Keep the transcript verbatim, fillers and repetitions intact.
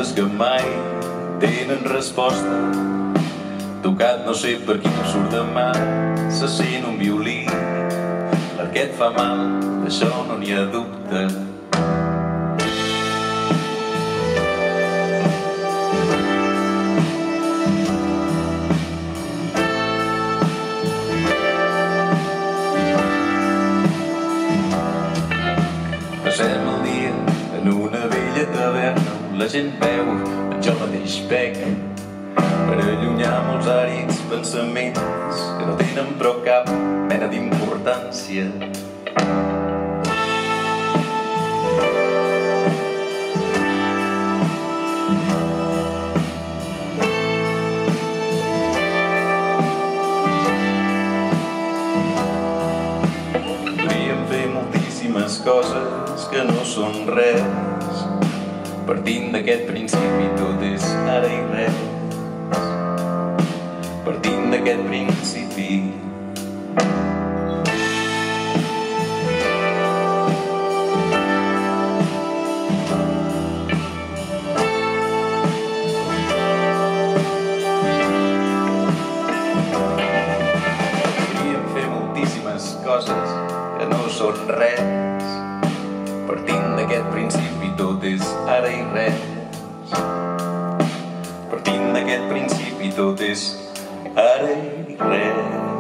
preguntes que mai tenen resposta. Tocat no sé per quin surt de mà, se sent un violí. Per què et fa mal? D'això no n'hi ha dubte. Passem el dia en una vella taverna on la gent beu, jo mateix bec, per allunyar molts àrids pensaments que no tenen però cap mena d'importància. Podríem fer moltíssimes coses que no són res, partint d'aquest principi tot és ara i res. Partint d'aquest principi. Podríem fer moltíssimes coses que no són res, partint d'aquest principi tot és ara i res. Partint d'aquest principi tot és ara i res.